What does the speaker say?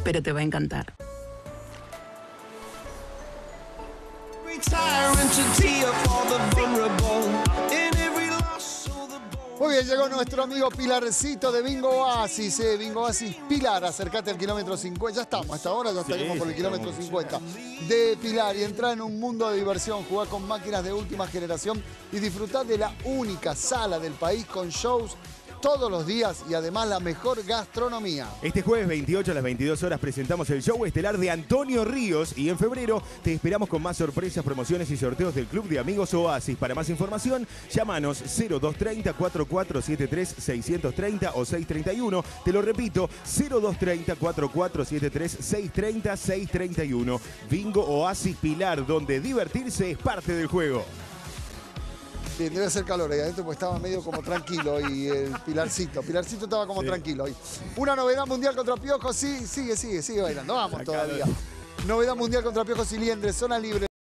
pero te va a encantar. Muy bien, llegó nuestro amigo Pilarcito de Bingo Oasis. Bingo Oasis Pilar, acércate al kilómetro 50. Ya estamos, hasta ahora ya estaremos por el kilómetro 50 de Pilar. Y entra en un mundo de diversión, jugar con máquinas de última generación y disfrutar de la única sala del país con shows todos los días y además la mejor gastronomía. Este jueves 28 a las 22 horas presentamos el show estelar de Antonio Ríos y en febrero te esperamos con más sorpresas, promociones y sorteos del Club de Amigos Oasis. Para más información, llámanos 0230 4473 630 o 631. Te lo repito, 0230 4473 630 631. Bingo Oasis Pilar, donde divertirse es parte del juego. Bien, debe hacer calor ahí adentro porque estaba medio como tranquilo y el Pilarcito estaba como tranquilo ahí. Una novedad mundial contra Piojos, sí, sigue bailando, vamos todavía. Novedad mundial contra Piojos y Liendres, zona libre.